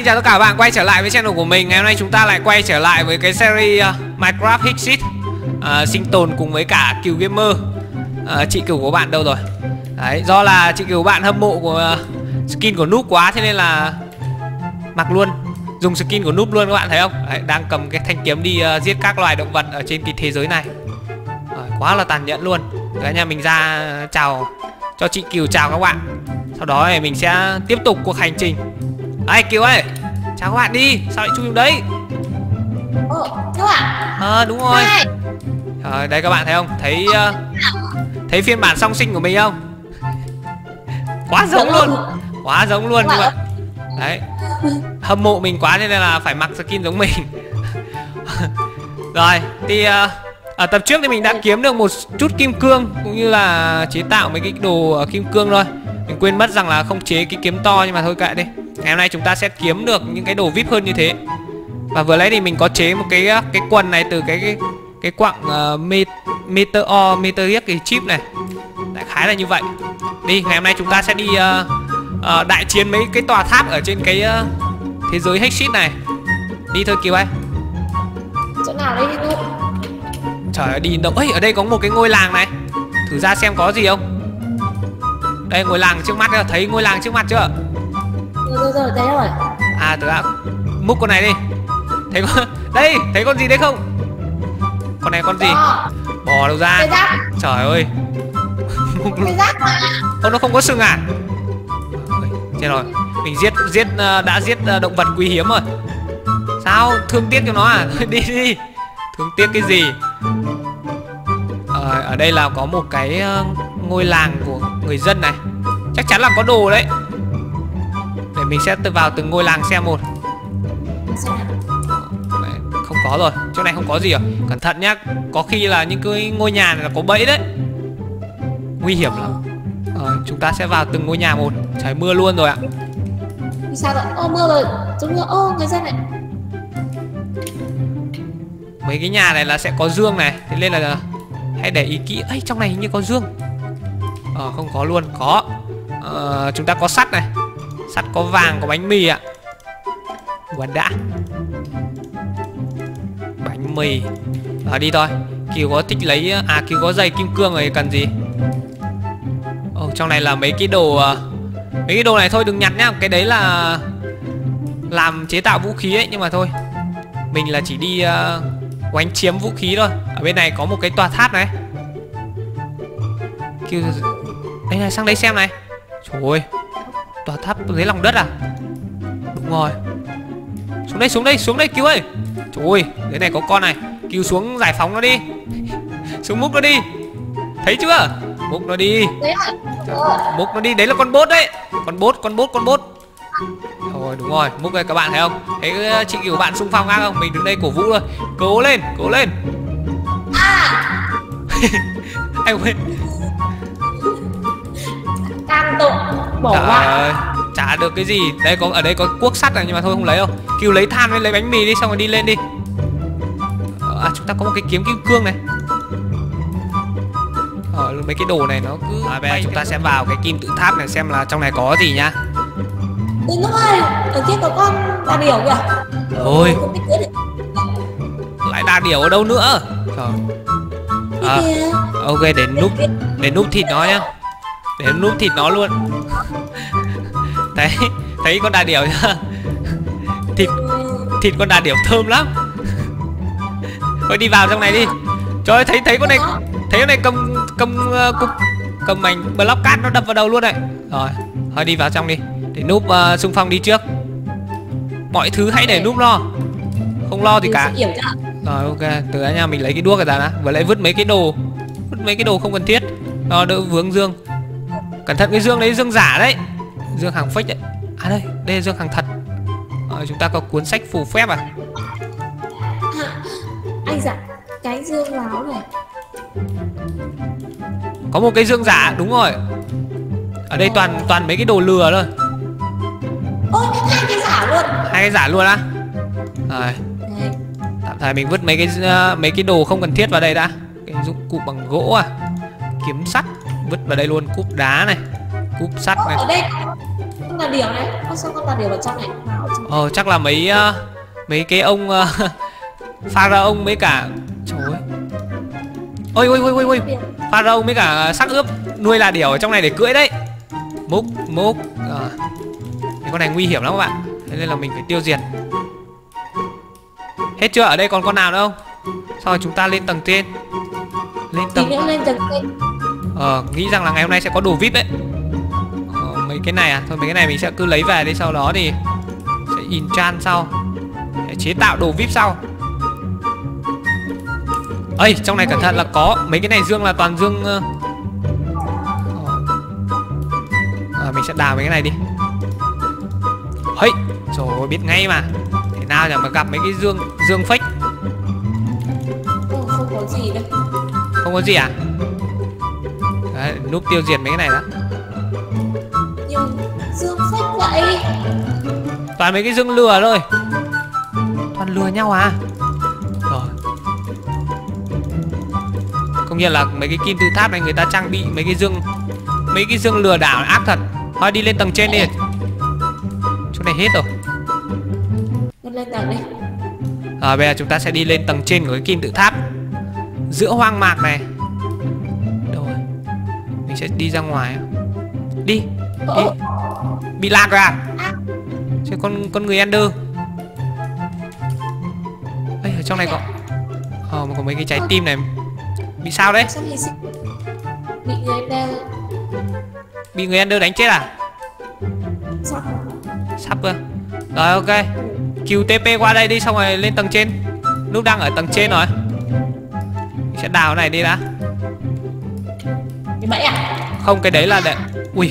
chào tất cả các bạn quay trở lại với channel của mình. Ngày hôm nay chúng ta lại quay trở lại với cái series Minecraft Hexit, sinh tồn cùng với cả Cừu Gamer. Chị Cừu của bạn đâu rồi? Đấy, do là chị Cừu bạn hâm mộ của skin của Noob quá, thế nên là mặc luôn, dùng skin của Noob luôn, các bạn thấy không? Đấy, đang cầm cái thanh kiếm đi giết các loài động vật ở trên cái thế giới này. Quá là tàn nhẫn luôn. Đấy, nhà mình ra chào cho chị Cừu, chào các bạn. Sau đó thì mình sẽ tiếp tục cuộc hành trình. Đây Kiều ơi, chào các bạn đi, sao lại chui đấy? Các bạn. Đúng rồi. Trời, đây các bạn thấy không? Thấy phiên bản song sinh của mình không? Quá giống luôn. Quá giống luôn các bạn. Đấy, hâm mộ mình quá nên là phải mặc skin giống mình. Rồi, thì ở tập trước thì mình đã kiếm được một chút kim cương cũng như là chế tạo mấy cái đồ kim cương rồi. Mình quên mất rằng là không chế cái kiếm to, nhưng mà thôi kệ đi. Ngày hôm nay chúng ta sẽ kiếm được những cái đồ VIP hơn như thế. Và vừa nãy thì mình có chế một cái quần này từ cái quặng meteor cái chip này. Đại khái là như vậy. Đi, ngày hôm nay chúng ta sẽ đi đại chiến mấy cái tòa tháp ở trên cái thế giới Hexit này. Đi thôi Kiều ơi. Chỗ nào đây đi? Trời ơi, đi đâu? Ê, ở đây có một cái ngôi làng này. Thử ra xem có gì không. Đây, ngôi làng trước mắt, thấy ngôi làng trước mặt chưa? Rồi, thấy rồi. Tự ra múc con này đi. Thấy con đây, thấy con gì đấy không? Con này con gì? Bò đâu ra? Trời ơi. Nó không có sừng à? Chết rồi. Mình đã giết động vật quý hiếm rồi. Sao? Thương tiếc cho nó à? Đi. Thương tiếc cái gì? Ở đây là có một cái ngôi làng của người dân này. Chắc chắn là có đồ đấy. Để mình sẽ vào từng ngôi làng xem một. Không có rồi, chỗ này không có gì rồi. Cẩn thận nhá, có khi là những cái ngôi nhà này là có bẫy đấy. Nguy hiểm lắm. Chúng ta sẽ vào từng ngôi nhà một. Trời, mưa luôn rồi ạ. Sao vậy? Mưa rồi. Chúng mưa. Người dân này. Mấy cái nhà này là sẽ có dương này, thế nên là hãy để ý kỹ. Ấy, trong này hình như có dương. Không có luôn. Có. Chúng ta có sắt này. Sắt, có vàng, có bánh mì ạ. Quán đã. Bánh mì. Đi thôi. Kiều có thích lấy. Kiều có giày kim cương rồi, cần gì? Trong này là mấy cái đồ. Mấy cái đồ này thôi đừng nhặt nhá. Cái đấy là làm chế tạo vũ khí ấy. Nhưng mà thôi, mình là chỉ đi oánh chiếm vũ khí thôi. Ở bên này có một cái tòa tháp này. Kiều, đây này, sang đây xem này. Trời ơi, tòa tháp dưới lòng đất à? Đúng rồi. Xuống đây Kiều ơi. Trời ơi, dưới này có con này. Kiều xuống giải phóng nó đi. Xuống múc nó đi. Thấy chưa? Múc nó đi. Múc nó đi, đấy là con bốt đấy. Con bốt. Rồi, đúng rồi, múc đây các bạn thấy không? Thấy chị Kiều bạn xung phong không? Mình đứng đây cổ vũ thôi. Cố lên. Anh ơi. Can tội. Bỏ qua. Chả được cái gì. Ở đây có cuốc sắt này, nhưng mà thôi không lấy đâu. Kiều lấy than với lấy bánh mì đi, xong rồi đi lên đi. Chúng ta có một cái kiếm kim cương này. Mấy cái đồ này nó cứ bây giờ chúng ta sẽ vào cái kim tự tháp này xem là trong này có gì nhá. Nước ơi, ở kia có con đà điểu kìa. Ôi, lại đà điểu ở đâu nữa? Trời. Ok, để núp thịt nó nhá. Để núp thịt nó luôn. Thấy con đà điểu nhá. Thịt con đà điểu thơm lắm. Thôi đi vào trong này đi. Trời ơi, thấy con này. Thấy con này cầm mảnh block cát nó đập vào đầu luôn đấy. Rồi, thôi đi vào trong đi. Để núp xung phong đi trước. Mọi thứ hãy để núp lo. Không lo gì cả. Rồi, ok, từ đó nha, mình lấy cái đuốc ra đã. Vừa lấy vứt mấy cái đồ không cần thiết. Đỡ vướng dương. Cẩn thận cái dương đấy, dương giả đấy. Dương hàng fake đấy. Đây là dương hàng thật. Chúng ta có cuốn sách phù phép à? Anh giả cái dương láo này. Có một cái dương giả, đúng rồi. Ở đây toàn mấy cái đồ lừa thôi. Ôi, hai cái giả luôn á? Rồi. Tạm thời mình vứt mấy cái đồ không cần thiết vào đây đã. Cái dụng cụ bằng gỗ à? Kiếm sắt vứt vào đây luôn, cúp đá này, cúp sắt này. Ở đây con đà điểu này, sao con đà điểu ở trong này? Chắc là mấy cái ông pharaoh mấy cả, trời ơi. Ôi pharaoh mấy cả xác ướp nuôi là điểu ở trong này để cưỡi đấy. Múc cái con này nguy hiểm lắm các bạn, thế nên là mình phải tiêu diệt. Hết chưa? Ở đây còn con nào nữa không? Sau rồi chúng ta lên tầng trên. Lên tầng trên. Nghĩ rằng là ngày hôm nay sẽ có đồ VIP đấy. Mấy cái này thôi mấy cái này mình sẽ cứ lấy về đi, sau đó thì sẽ enchant sau, sẽ chế tạo đồ VIP sau. Ây, trong này cẩn thận là có mấy cái này dương là toàn dương. Mình sẽ đào mấy cái này đi. Hey, rồi biết ngay mà. Thế nào mà gặp mấy cái dương fake. Không có gì đâu. Không có gì à? Đấy, núp tiêu diệt mấy cái này đó. Nhiều dương fake vậy. Toàn mấy cái dương lừa thôi. Toàn lừa nhau à? Rồi. Công nhận là mấy cái kim tự tháp này người ta trang bị mấy cái dương lừa đảo ác thật. Thôi đi lên tầng trên đi. Chỗ này hết rồi. Lên tầng đi. Bây giờ chúng ta sẽ đi lên tầng trên của cái kim tự tháp giữa hoang mạc này. Đâu rồi? Mình sẽ đi ra ngoài. Đi. Bị lag rồi à? Chứ con người Ender. Ê, ở trong này có mấy cái trái tim này. Bị sao đấy? Bị người Ender đánh chết à? Sắp cơ. Rồi ok. QTP qua đây đi, xong rồi lên tầng trên. Núp đang ở tầng trên rồi. Mình sẽ đào cái này đi đã. Cái bẫy à? Không, cái đấy là để... Ui.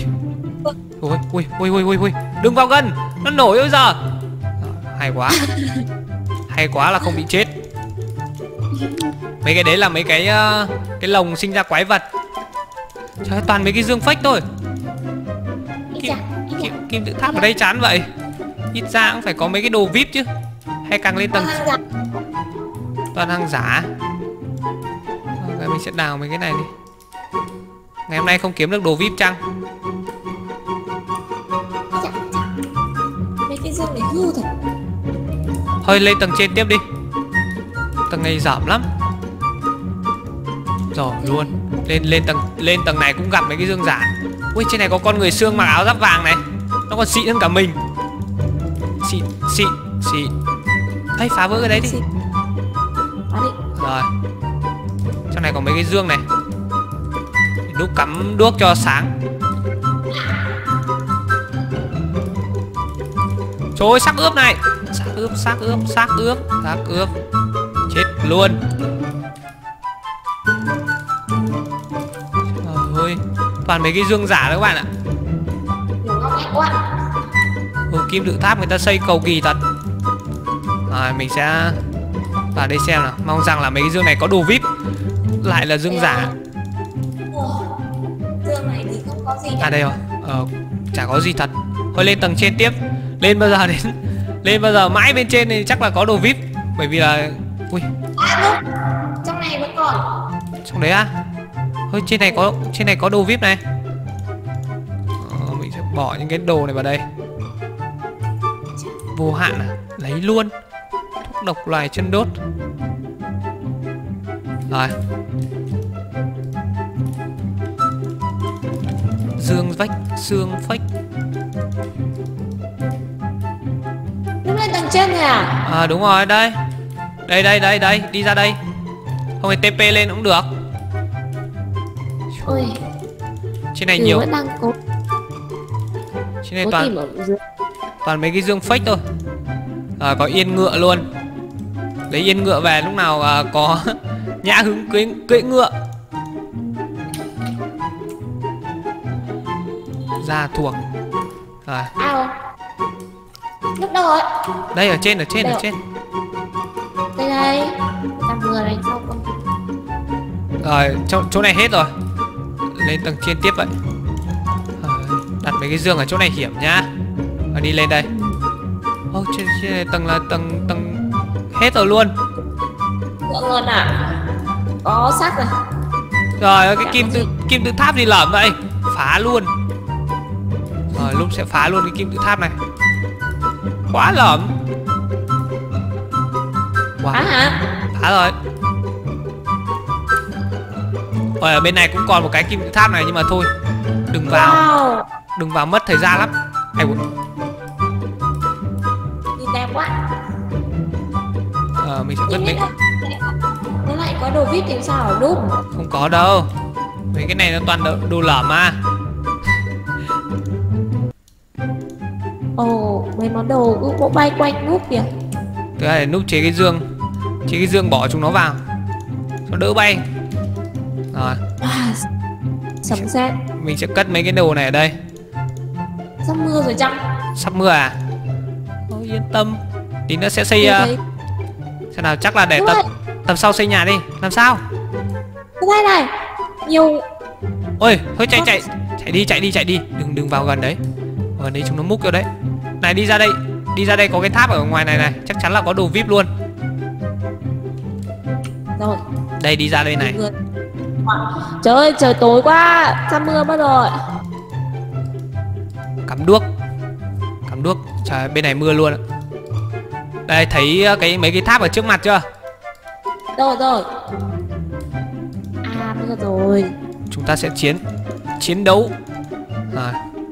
Ui. Đừng vào gần, nó nổi bây giờ. Hay quá. Hay quá là không bị chết. Mấy cái đấy là mấy cái lồng sinh ra quái vật. Trời ơi, toàn mấy cái dương fake thôi. Kim tự tháp ở đây chán vậy. Ít ra cũng phải có mấy cái đồ VIP chứ. Hay càng lên tầng toàn hàng giả. Ok, mình sẽ đào mấy cái này đi. Ngày hôm nay không kiếm được đồ VIP chăng? Mấy cái dương này hư thật. Thôi lên tầng trên tiếp đi. Tầng này dởm lắm. Rồi luôn. Lên tầng này cũng gặp mấy cái dương giả. Ui, trên này có con người xương mặc áo giáp vàng này. Nó còn xịn hơn cả mình. Xịn. Ê, phá vỡ cái đấy đi. Rồi. Trong này có mấy cái dương này. Đúc cắm đuốc cho sáng. Trời ơi, xác ướp này. Xác ướp. Chết luôn. Trời ơi, toàn mấy cái dương giả đó các bạn ạ. Kim tự tháp người ta xây cầu kỳ thật. Rồi mình sẽ vào đây xem nào. Mong rằng là mấy cái dương này có đồ VIP. Lại là dương giả. Dương này thì không có gì. À đây rồi. Chả có gì thật. Thôi lên tầng trên tiếp. Lên bao giờ mãi bên trên thì chắc là có đồ VIP. Bởi vì là... Ui. Trong này vẫn còn. Trong đấy á? Thôi trên này có đồ VIP này. Mình sẽ bỏ những cái đồ này vào đây. Vô hạn à? Lấy luôn. Thuốc độc loài chân đốt. Rồi. Dương vách, xương phách. Đứng lên tầng trên rồi à? Đúng rồi, đây. Đây, đi ra đây. Không thì TP lên cũng được. Ôi. Trên này nhiều. Trên này toàn mấy cái dương fake thôi. Có yên ngựa luôn. Lấy yên ngựa về lúc nào có nhã hứng cưỡi ngựa. Ra thuộc. Rồi. Lúc đâu rồi? Đây ở trên. Đây. Tạm vừa này xong không? Rồi, chỗ này hết rồi. Lên tầng trên tiếp vậy. Đặt mấy cái giường ở chỗ này hiểm nhá. Đi lên đây. Trên này tầng là tầng hết rồi luôn. Luôn à? Có xác rồi. Rồi cái kim tự tháp gì lởm vậy? Phá luôn. Rồi Lúc sẽ phá luôn cái kim tự tháp này. Quá lởm. Wow. Phá hả? Phá rồi. Ở bên này cũng còn một cái kim tự tháp này, nhưng mà thôi, đừng vào. Wow. Đừng vào, mất thời gian lắm. Ai ui. Nhìn đẹp quá. Mình sẽ cất mấy. Nó lại có đồ VIP thì sao hả Núp? Không có đâu. Mấy cái này nó toàn đồ lởm mà. Ồ, mấy món đồ cứ bộ bay quanh Núp kìa. Thứ hai là núp chế cái dương. Chế cái dương bỏ chúng nó vào cho đỡ bay. Rồi. Sấm sét. Mình sẽ cất mấy cái đồ này ở đây. Sắp mưa rồi chăng? Sắp mưa à? Thôi yên tâm. Tí nữa sẽ xây xem nào, chắc là để tập sau xây nhà đi. Làm sao? Cái đây này. Nhiều. Ôi, thôi chạy đi. Đừng vào gần đấy. Ở đây chúng nó múc vô đấy. Này, đi ra đây có cái tháp ở ngoài này này, chắc chắn là có đồ VIP luôn. Rồi. Đây, đi ra đây này. Trời ơi, trời tối quá, sắp mưa mất rồi. Cắm đuốc. Trời, bên này mưa luôn. Đây, thấy mấy cái tháp ở trước mặt chưa? Rồi. À, mưa rồi. Chúng ta sẽ chiến đấu. Rồi.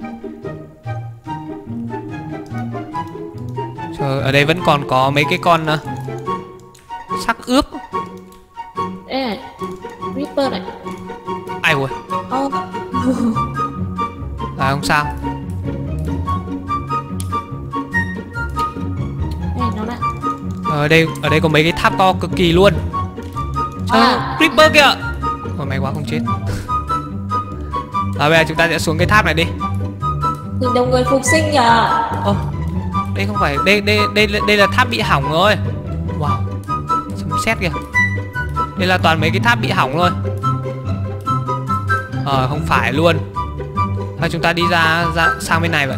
Trời, ở đây vẫn còn có mấy cái con xác ướp. Đây này, Reaper này. Ai ui. Rồi, không sao. Đây nó đã. Ở đây có mấy cái tháp to cực kỳ luôn. Trời, Reaper kìa. Ôi, may quá không chết. Rồi bây giờ chúng ta sẽ xuống cái tháp này đi. Nhìn đồng người phục sinh nhờ. Đây không phải, đây là tháp bị hỏng rồi. Wow, sấm sét kìa. Đây là toàn mấy cái tháp bị hỏng thôi. Không phải luôn. Thôi chúng ta đi ra sang bên này vậy.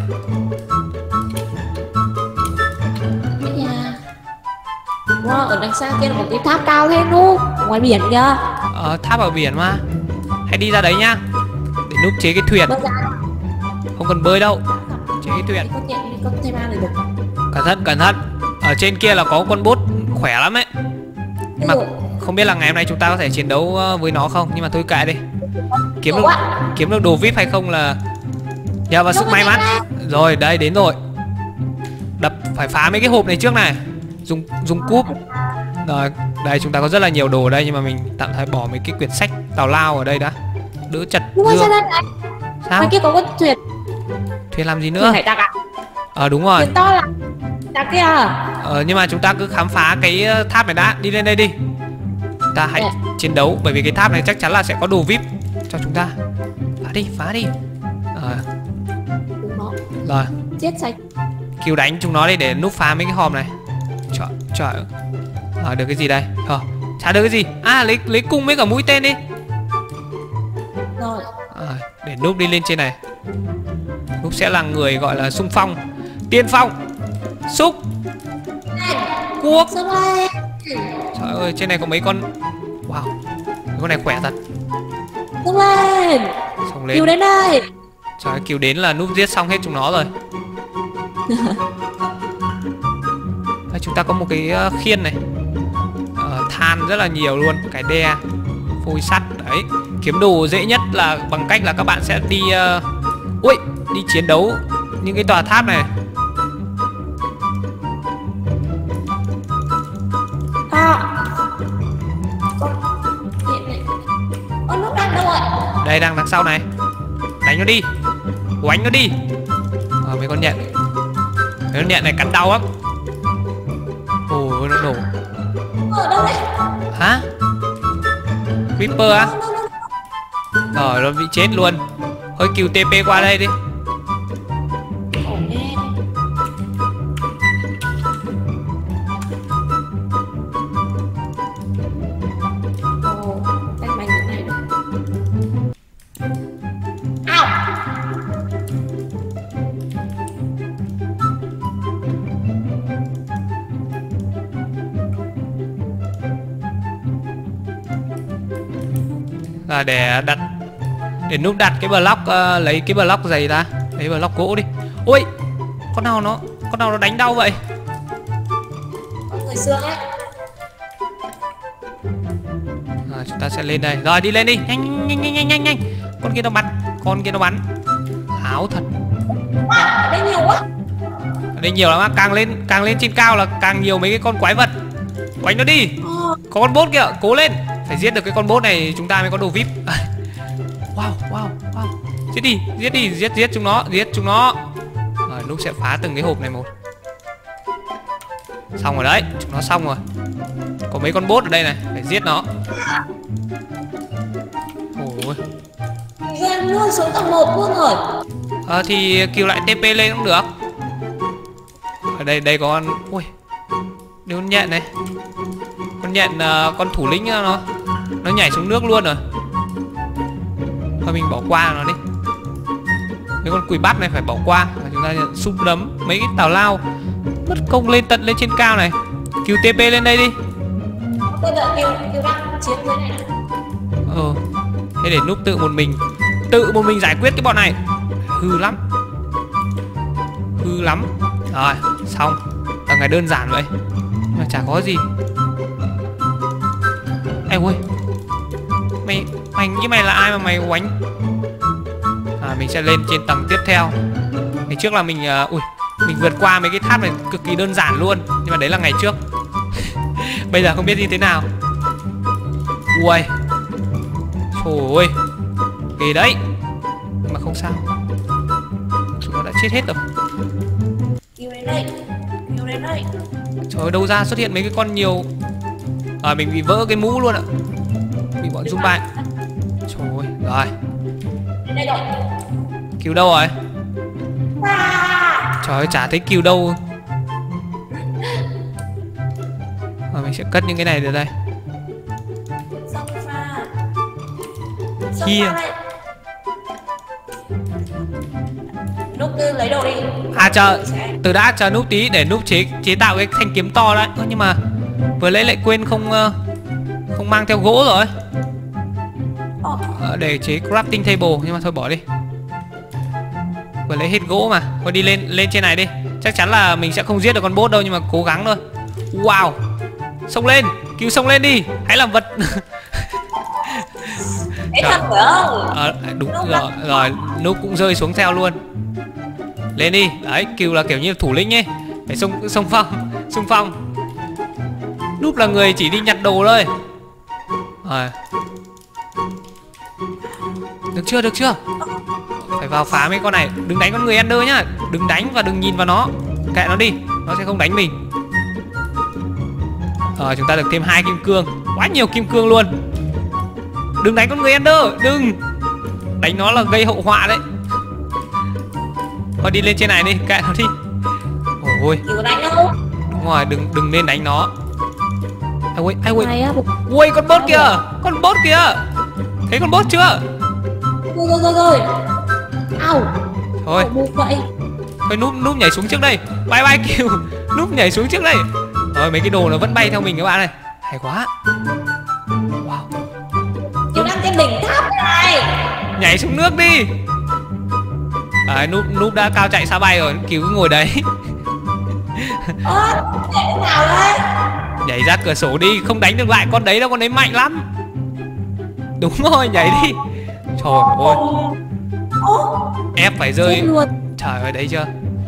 Wow, ở đằng xa kia là một cái tháp cao thế Núp. Ngoài biển kìa. Tháp ở biển mà. Hãy đi ra đấy nhá. Để Núp chế cái thuyền. Không cần bơi đâu. Chế cái thuyền. Con thêm ăn được. Cẩn thận. Ở trên kia là có con bốt khỏe lắm ấy. Nhưng mà không biết là ngày hôm nay chúng ta có thể chiến đấu với nó không. Nhưng mà thôi kệ đi. Kiếm được đồ VIP hay không là nhờ vào sức may mắn. Rồi, đây đến rồi. Phải phá mấy cái hộp này trước này. Dùng cúp. Rồi, đây chúng ta có rất là nhiều đồ ở đây, nhưng mà mình tạm thời bỏ mấy cái quyển sách tào lao ở đây đã. Đỡ chật. Sao? Ngoài kia có con thuyền. Thuyền làm gì nữa? Hải tặc à? Đúng rồi. Thuyền to là tặc kia à? Nhưng mà chúng ta cứ khám phá cái tháp này đã. Đi lên đây đi. Chúng ta hãy chiến đấu. Bởi vì cái tháp này chắc chắn là sẽ có đồ VIP cho chúng ta. Phá đi. Rồi. Chết sạch. Cứu đánh chúng nó đi để núp phá mấy cái hòm này. Trời. Được cái gì đây? Chả được cái gì. Lấy cung với cả mũi tên đi. Rồi. Để núp đi lên trên này. Núp sẽ là người gọi là xung phong, tiên phong. Xúc cuốc. Trời ơi, trên này có mấy con. Wow, mấy con này khỏe thật. Xông lên. Cứu đến đây. Trời ơi, cứu đến là núp giết xong hết chúng nó rồi. Chúng ta có một cái khiên này. Than rất là nhiều luôn. Cái đe, phôi sắt. Đấy, kiếm đồ dễ nhất là bằng cách là các bạn sẽ đi đi chiến đấu những cái tòa tháp này. Nó đang đâu rồi? Đây, đang đằng sau này. Đánh nó đi. Oánh nó đi. Mấy con nhện. Mấy con nhện này cắn đau lắm. Ôi, nó nổ. Ở đâu đấy? Hả? Reaper á? Rồi, nó bị chết luôn. Thôi cứu TP qua đây đi. Để núp đặt cái block, lấy cái block dày ra. Lấy block gỗ đi. Ôi, con nào nó đánh đau vậy? Có người xương ấy. Chúng ta sẽ lên đây. Rồi đi lên đi. Nhanh. Con kia nó bắn. Háo thật. Ở đây nhiều quá. Ở đây nhiều lắm á. Càng lên trên cao là càng nhiều mấy cái con quái vật. Quánh nó đi. Có con boss kìa, cố lên. Phải giết được cái con boss này chúng ta mới có đồ VIP. Wow. Giết chúng nó. Rồi Núp sẽ phá từng cái hộp này một. Xong rồi đấy, chúng nó xong rồi. Có mấy con boss ở đây này, phải giết nó. Ôi. Game luôn xuống tầng 1 luôn rồi. Thì kêu lại TP lên cũng được. Ở đây có con. Ui. Đây con nhện này. Con nhện con thủ lĩnh nó nhảy xuống nước luôn rồi. Thôi mình bỏ qua nó đi. Mấy con quỷ bắt này phải bỏ qua. Chúng ta súp đấm mấy cái tào lao. Mất công lên tận lên trên cao này. Cứu TP lên đây đi. Tôi đợi kêu đang chiến dưới này. Thế để Núp tự một mình giải quyết cái bọn này. Hư lắm. Rồi xong. Tầng này đơn giản vậy mà chả có gì. Ê ui, mày là ai mà mày oánh? Mình sẽ lên trên tầng tiếp theo. Ngày trước là mình mình vượt qua mấy cái tháp này cực kỳ đơn giản luôn. Nhưng mà đấy là ngày trước. Bây giờ không biết như thế nào. Ui, trời ơi, ghê đấy. Nhưng mà không sao, chúng nó đã chết hết rồi. Kêu đến đây. Trời ơi, đâu ra xuất hiện mấy cái con nhiều. Mình bị vỡ cái mũ luôn ạ. Bị bọn zoom bại. Trời ơi, rồi. Đây rồi. Cứu đâu rồi? Trời ơi, chả thấy cứu đâu. Mình sẽ cất những cái này từ đây. Kia. Núp cứ lấy đồ đi. Chờ Núp tí để Núp chế tạo cái thanh kiếm to đấy. Nhưng mà vừa lấy lại quên không mang theo gỗ rồi. Để chế crafting table, nhưng mà thôi bỏ đi. Vừa lấy hết gỗ mà. Thôi đi lên trên này đi. Chắc chắn là mình sẽ không giết được con boss đâu, nhưng mà cố gắng thôi. Wow. Xông lên, cứu xông lên đi. Hãy làm vật. Thật phải không? Đúng rồi, Núp cũng rơi xuống theo luôn. Lên đi. Đấy, cứu là kiểu như thủ lĩnh ấy. Phải xung phong. Núp là người chỉ đi nhặt đồ thôi. Rồi. Được chưa? Phải vào phá mấy con này. Đừng đánh con người Ender nhá. Đừng đánh và đừng nhìn vào nó. Kệ nó đi, nó sẽ không đánh mình. Chúng ta được thêm 2 kim cương. Quá nhiều kim cương luôn. Đừng đánh con người Ender. Đừng. Đánh nó là gây hậu họa đấy. Thôi đi lên trên này đi, kệ nó đi. Ôi. Đừng đánh đâu. Đúng rồi, đừng nên đánh nó. Ui, con boss kìa. Thấy con boss chưa? Rồi. Au. Thôi. Vậy. Thôi Núp nhảy xuống trước đây. Bye kêu. Núp nhảy xuống trước đây. Rồi mấy cái đồ nó vẫn bay theo mình các bạn này. Hay quá. Wow. Kêu đang trên đỉnh tháp này. Nhảy xuống nước đi. Núp đã cao chạy xa bay rồi. Cứu cứ ngồi đấy. Nhảy thế nào đấy? Nhảy ra cửa sổ đi. Không đánh được lại con đấy đâu, con đấy mạnh lắm. Đúng rồi, nhảy đi. Trời ơi. Ép phải rơi luôn. Trời ơi, đấy chưa?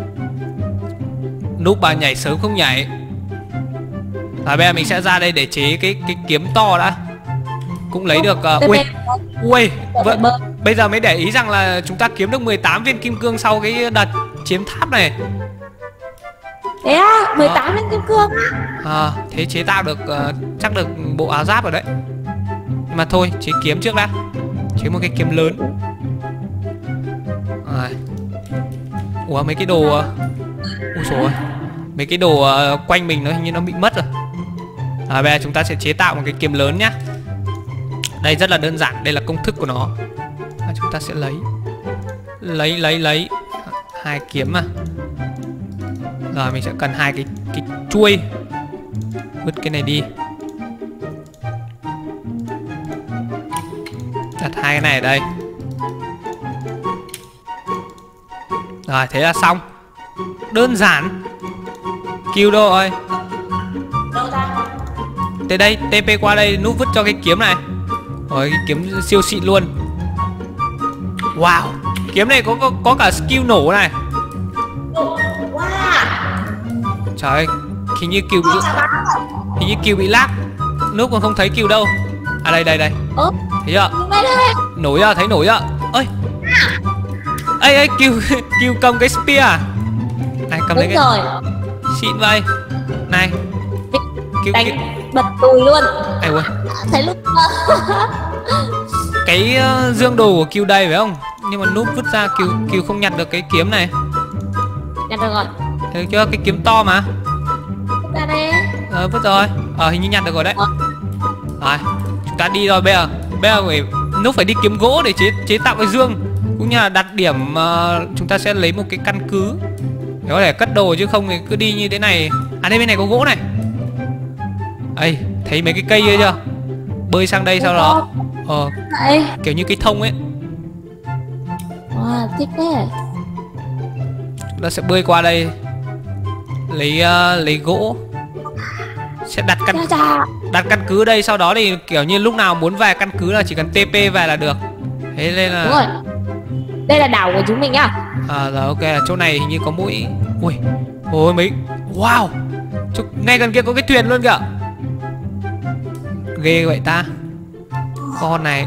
Núp bà nhảy sớm không nhảy. Rồi bây giờ mình sẽ ra đây để chế cái kiếm to đã. Cũng lấy được ui, bây giờ mới để ý rằng là chúng ta kiếm được 18 viên kim cương sau cái đợt chiếm tháp này. Thế á, 18 viên kim cương á. Thế chế tạo được chắc được bộ áo giáp rồi đấy. Nhưng mà thôi, chế kiếm trước đã. Chế một cái kiếm lớn. Ủa mấy cái đồ ui dồi ôi. Mấy cái đồ quanh mình nó hình như nó bị mất rồi. Bây giờ chúng ta sẽ chế tạo một cái kiếm lớn nhá. Đây rất là đơn giản, đây là công thức của nó. Chúng ta sẽ lấy 2 kiếm mà. Rồi mình sẽ cần 2 cái chuôi. Vứt cái này đi. Đặt 2 cái này ở đây. Rồi thế là xong. Đơn giản. Kill đâu rồi? Đâu ta? Tới đây, TP qua đây, núp vứt cho cái kiếm này. Rồi cái kiếm siêu xịn luôn. Wow, kiếm này có cả skill nổ này. Wow. Trời ơi, hình như kill bị lag. Núp còn không thấy kill đâu. À đây. Thấy chưa? Nổi chưa? Thấy nổi chưa? Ơi. Ê kill cầm cái spear à? Này cầm lấy cái. Rồi. Xịn vậy. Này. Đánh bật tùi luôn. Ai ơi. Thấy lúc cái dương đồ của kill đây phải không? Nhưng mà núp vứt ra kill không nhặt được cái kiếm này. Nhặt được rồi. Thấy chưa? Cái kiếm to mà. Vứt ra đây. Vứt rồi. Hình như nhặt được rồi đấy. Rồi, chúng ta đi rồi. Bây giờ phải núp phải đi kiếm gỗ để chế tạo cái dương, cũng như là đặt điểm. Chúng ta sẽ lấy một cái căn cứ để có thể cất đồ, chứ không thì cứ đi như thế này. À đây bên này có gỗ này. Ây, thấy mấy cái cây kia chưa? Bơi sang đây sau đó kiểu như cây thông ấy. Wow, thích thế. Chúng ta sẽ bơi qua đây lấy gỗ, sẽ đặt căn cứ đây. Sau đó thì kiểu như lúc nào muốn về căn cứ là chỉ cần TP về là được. Thế nên là đúng rồi. Đây là đảo của chúng mình nhá. Rồi ok, chỗ này hình như có mũi. Ôi mấy. Wow, ngay gần kia có cái thuyền luôn kìa. Ghê vậy ta. Con này.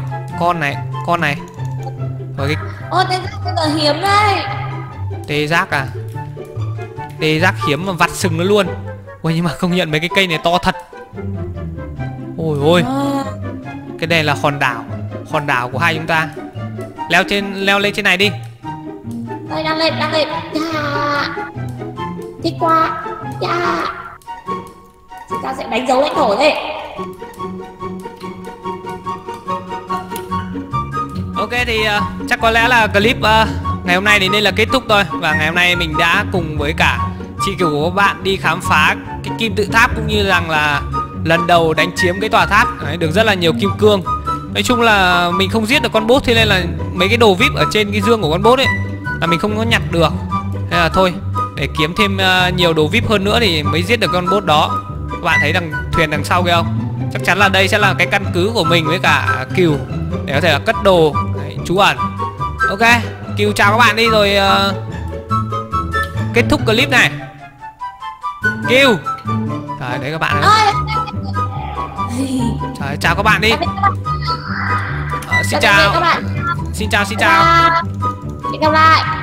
Rồi cái Tê giác bây giờ hiếm đây. Tê giác à? Tê giác hiếm mà vặt sừng nó luôn. Ôi nhưng mà công nhận mấy cái cây này to thật. Ôi cái này là hòn đảo của hai chúng ta. Leo lên trên này đi. Đây đang lên. Thích quá. Chúng ta sẽ đánh dấu lãnh thổ đây. Ok thì chắc có lẽ là clip ngày hôm nay đến đây là kết thúc thôi. Và ngày hôm nay mình đã cùng với cả chị Kiều của các bạn đi khám phá cái kim tự tháp, cũng như rằng là lần đầu đánh chiếm cái tòa tháp. Đấy, được rất là nhiều kim cương. Nói chung là mình không giết được con boss, thế nên là mấy cái đồ VIP ở trên cái dương của con boss ấy là mình không có nhặt được. Thế là thôi, để kiếm thêm nhiều đồ VIP hơn nữa thì mới giết được con boss đó. Các bạn thấy thuyền đằng sau kia không? Chắc chắn là đây sẽ là cái căn cứ của mình với cả Kiều để có thể là cất đồ. Đấy, trú ẩn. Ok, Kiều chào các bạn đi rồi kết thúc clip này. Kiều. Đấy, đấy các bạn ơi. Trời, chào các bạn đi. Xin chào. Các bạn. Xin chào. Hẹn gặp lại.